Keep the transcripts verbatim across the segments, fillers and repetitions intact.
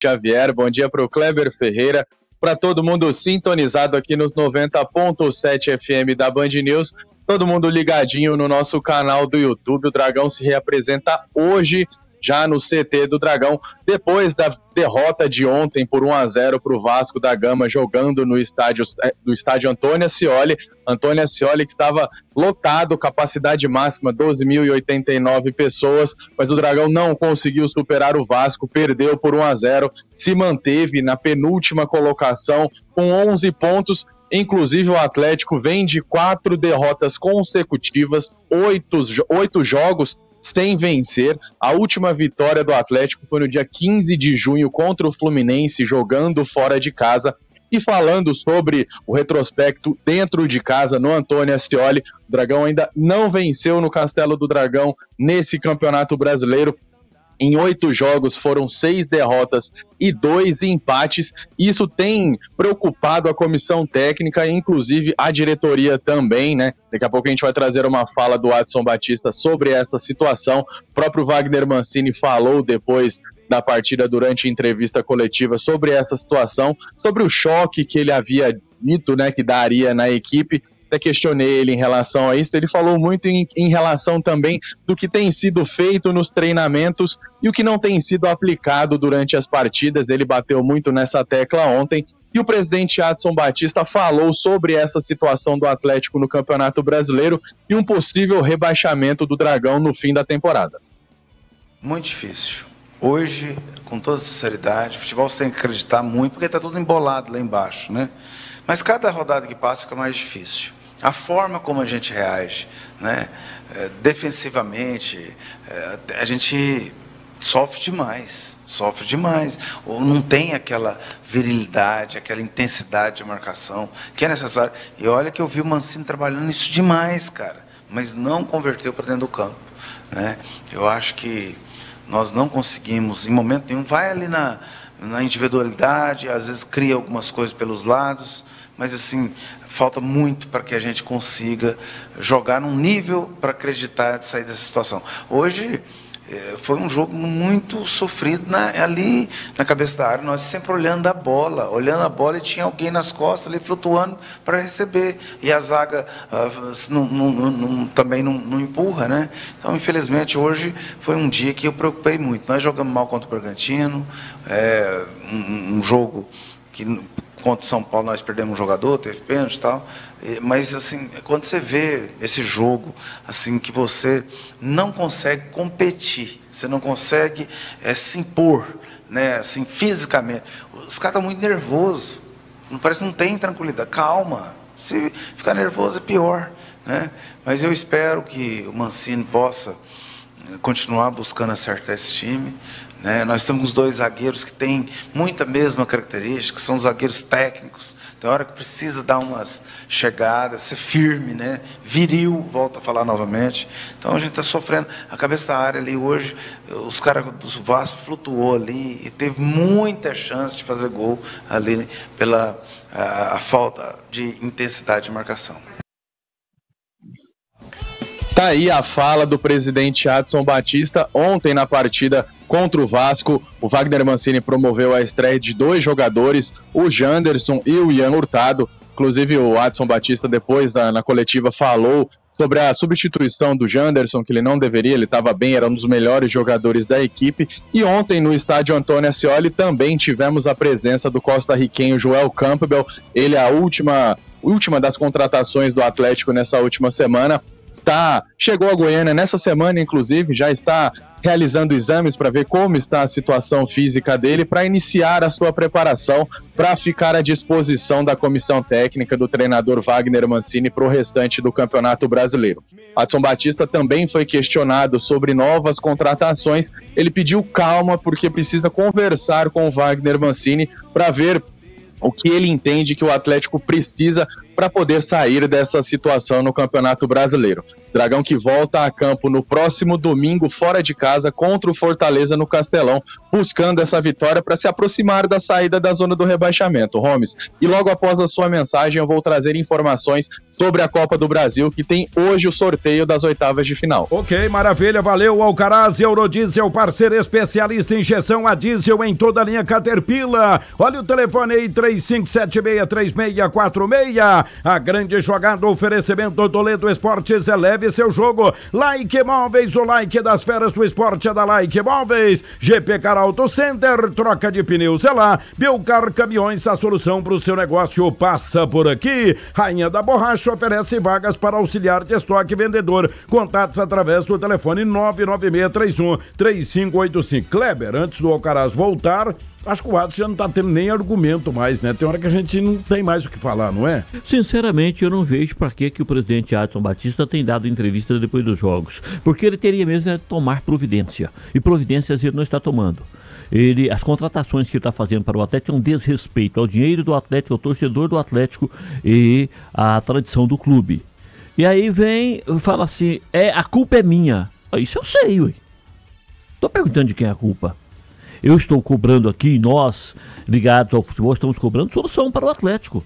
Xavier, bom dia para o Kleber Ferreira, para todo mundo sintonizado aqui nos noventa ponto sete F M da Band News, todo mundo ligadinho no nosso canal do YouTube. O Dragão se reapresenta hoje, já no C T do Dragão, depois da derrota de ontem por um a zero para o Vasco da Gama, jogando no estádio, no estádio Antônio Ascioli. Antônio Ascioli que estava lotado, capacidade máxima doze mil e oitenta e nove pessoas, mas o Dragão não conseguiu superar o Vasco, perdeu por um a zero, se manteve na penúltima colocação com onze pontos. Inclusive o Atlético vem de quatro derrotas consecutivas, oito, oito jogos sem vencer. A última vitória do Atlético foi no dia quinze de junho contra o Fluminense, jogando fora de casa. E falando sobre o retrospecto dentro de casa, no Antônio Ascioli, o Dragão ainda não venceu no Castelo do Dragão nesse Campeonato Brasileiro. Em oito jogos foram seis derrotas e dois empates. Isso tem preocupado a comissão técnica, inclusive a diretoria também, né? Daqui a pouco a gente vai trazer uma fala do Adson Batista sobre essa situação. O próprio Wagner Mancini falou depois da partida, durante a entrevista coletiva, sobre essa situação, sobre o choque que ele havia dito, né, que daria na equipe. Até questionei ele em relação a isso. Ele falou muito em, em relação também do que tem sido feito nos treinamentos e o que não tem sido aplicado durante as partidas. Ele bateu muito nessa tecla ontem. E o presidente Adson Batista falou sobre essa situação do Atlético no Campeonato Brasileiro e um possível rebaixamento do Dragão no fim da temporada. Muito difícil. Hoje, com toda sinceridade, o futebol você tem que acreditar muito, porque está tudo embolado lá embaixo, né? Mas cada rodada que passa fica mais difícil. A forma como a gente reage, né? É, defensivamente, é, a gente sofre demais, sofre demais. Ou não tem aquela virilidade, aquela intensidade de marcação que é necessário. E olha que eu vi o Mancini trabalhando isso demais, cara, mas não converteu para dentro do campo, né? Eu acho que nós não conseguimos, em momento nenhum, vai ali na, na individualidade, às vezes cria algumas coisas pelos lados, mas assim, falta muito para que a gente consiga jogar num nível para acreditar de sair dessa situação. Hoje foi um jogo muito sofrido na, ali na cabeça da área, nós sempre olhando a bola, olhando a bola e tinha alguém nas costas ali flutuando para receber, e a zaga uh, não, não, não, também não, não empurra, né? Então, infelizmente, hoje foi um dia que eu preocupei muito. Nós jogamos mal contra o Bragantino, é, um, um jogo que contra o São Paulo nós perdemos um jogador, teve pênalti e tal, mas assim, quando você vê esse jogo, assim, que você não consegue competir, você não consegue é, se impor, né, assim, fisicamente, os caras estão muito nervosos, parece que não tem tranquilidade, calma, se ficar nervoso é pior, né? Mas eu espero que o Mancini possa continuar buscando acertar esse time, né? Nós temos dois zagueiros que têm muita mesma característica, são zagueiros técnicos. Tem hora que precisa dar umas chegadas, ser firme, né? Viril, volto a falar novamente. Então a gente está sofrendo. A cabeça da área ali hoje, os caras do Vasco flutuou ali e teve muita chance de fazer gol ali, né? Pela a, a falta de intensidade de marcação. Tá aí a fala do presidente Adson Batista. Ontem, na partida contra o Vasco, o Wagner Mancini promoveu a estreia de dois jogadores, o Janderson e o Ian Hurtado. Inclusive, o Adson Batista, depois, da, na coletiva, falou sobre a substituição do Janderson, que ele não deveria, ele estava bem, era um dos melhores jogadores da equipe. E ontem, no estádio Antônio Ascioli, também tivemos a presença do costarriquenho Joel Campbell. Ele é a última, última das contratações do Atlético nessa última semana. Está, chegou a Goiânia nessa semana, inclusive, já está realizando exames para ver como está a situação física dele, para iniciar a sua preparação, para ficar à disposição da comissão técnica do treinador Wagner Mancini para o restante do Campeonato Brasileiro. Adson Batista também foi questionado sobre novas contratações. Ele pediu calma porque precisa conversar com o Wagner Mancini para ver o que ele entende que o Atlético precisa para poder sair dessa situação no Campeonato Brasileiro. Dragão que volta a campo no próximo domingo, fora de casa, contra o Fortaleza no Castelão, buscando essa vitória para se aproximar da saída da zona do rebaixamento. Holmes, e logo após a sua mensagem eu vou trazer informações sobre a Copa do Brasil, que tem hoje o sorteio das oitavas de final. Ok, maravilha, valeu. Alcaraz, Eurodiesel, parceiro especialista em injeção a diesel em toda a linha Caterpillar. Olha o telefone aí, três cinco sete seis, três seis quatro seis. A grande jogada, oferecimento Toledo Esportes, eleve seu jogo. Like Móveis, o like das feras do esporte é da Like Móveis. G P Car Auto Center, troca de pneus é lá. Belcar Caminhões, a solução para o seu negócio passa por aqui. Rainha da Borracha oferece vagas para auxiliar de estoque vendedor. Contatos através do telefone nove nove seis três um três cinco oito cinco. Kleber, antes do Alcaraz voltar, acho que o Adson já não tá tendo nem argumento mais, né? Tem hora que a gente não tem mais o que falar, não é? Sinceramente, eu não vejo para que que o presidente Adson Batista tem dado entrevista depois dos jogos. Porque ele teria mesmo de tomar providência. E providências ele não está tomando. Ele, as contratações que ele está fazendo para o Atlético é um desrespeito ao dinheiro do Atlético, ao torcedor do Atlético e à tradição do clube. E aí vem e fala assim, é, a culpa é minha. Isso eu sei, ué. Tô perguntando de quem é a culpa. Eu estou cobrando aqui, nós, ligados ao futebol, estamos cobrando solução para o Atlético.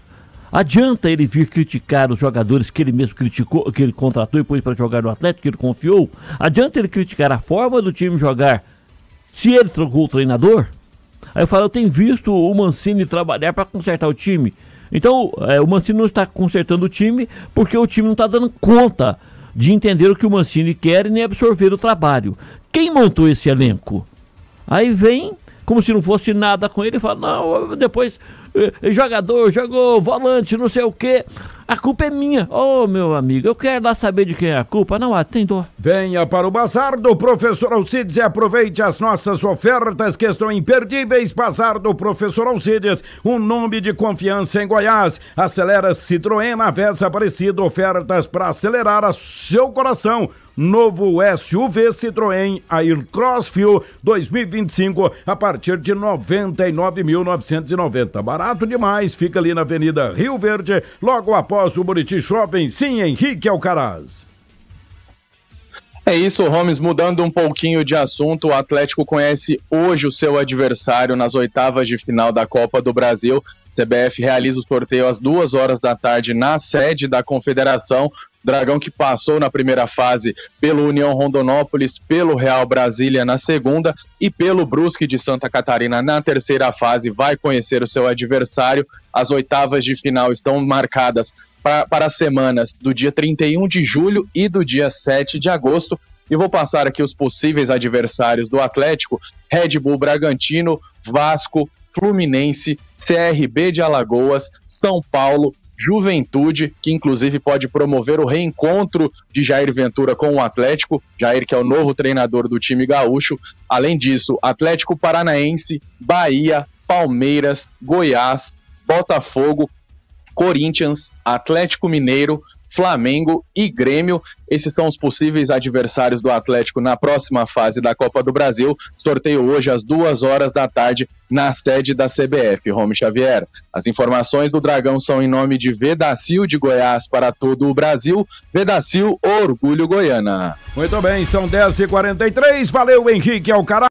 Adianta ele vir criticar os jogadores que ele mesmo criticou, que ele contratou e pôs para jogar no Atlético, que ele confiou? Adianta ele criticar a forma do time jogar se ele trocou o treinador? Aí eu falo, eu tenho visto o Mancini trabalhar para consertar o time. Então, é, o Mancini não está consertando o time porque o time não está dando conta de entender o que o Mancini quer e nem absorver o trabalho. Quem montou esse elenco? Aí vem, como se não fosse nada com ele, e fala, não, depois, eh, jogador, jogou, volante, não sei o quê, a culpa é minha. Ô, oh, meu amigo, eu quero lá saber de quem é a culpa, não, ah, tem dó. Venha para o Bazar do Professor Alcides e aproveite as nossas ofertas que estão imperdíveis. Bazar do Professor Alcides, um nome de confiança em Goiás. Acelera Citroën na Vesa Aparecida, ofertas para acelerar a seu coração. Novo S U V Citroën Air Crossfield dois mil e vinte e cinco a partir de noventa e nove mil novecentos e noventa. Barato demais, fica ali na Avenida Rio Verde, logo após o Buriti Shopping. Sim, Henrique Alcaraz. É isso, Holmes, mudando um pouquinho de assunto, o Atlético conhece hoje o seu adversário nas oitavas de final da Copa do Brasil. C B F realiza o sorteio às duas horas da tarde na sede da Confederação. Dragão que passou na primeira fase pelo União Rondonópolis, pelo Real Brasília na segunda e pelo Brusque de Santa Catarina na terceira fase, vai conhecer o seu adversário. As oitavas de final estão marcadas para, para as semanas do dia trinta e um de julho e do dia sete de agosto. E vou passar aqui os possíveis adversários do Atlético: Red Bull Bragantino, Vasco, Fluminense, C R B de Alagoas, São Paulo, Juventude, que inclusive pode promover o reencontro de Jair Ventura com o Atlético, Jair que é o novo treinador do time gaúcho. Além disso, Atlético Paranaense, Bahia, Palmeiras, Goiás, Botafogo, Corinthians, Atlético Mineiro, Flamengo e Grêmio. Esses são os possíveis adversários do Atlético na próxima fase da Copa do Brasil. Sorteio hoje às duas horas da tarde na sede da C B F. Rome Xavier. As informações do Dragão são em nome de Vedacil de Goiás para todo o Brasil. Vedacil, orgulho Goiana. Muito bem, são dez e quarenta e três. Valeu, Henrique Alcaraz.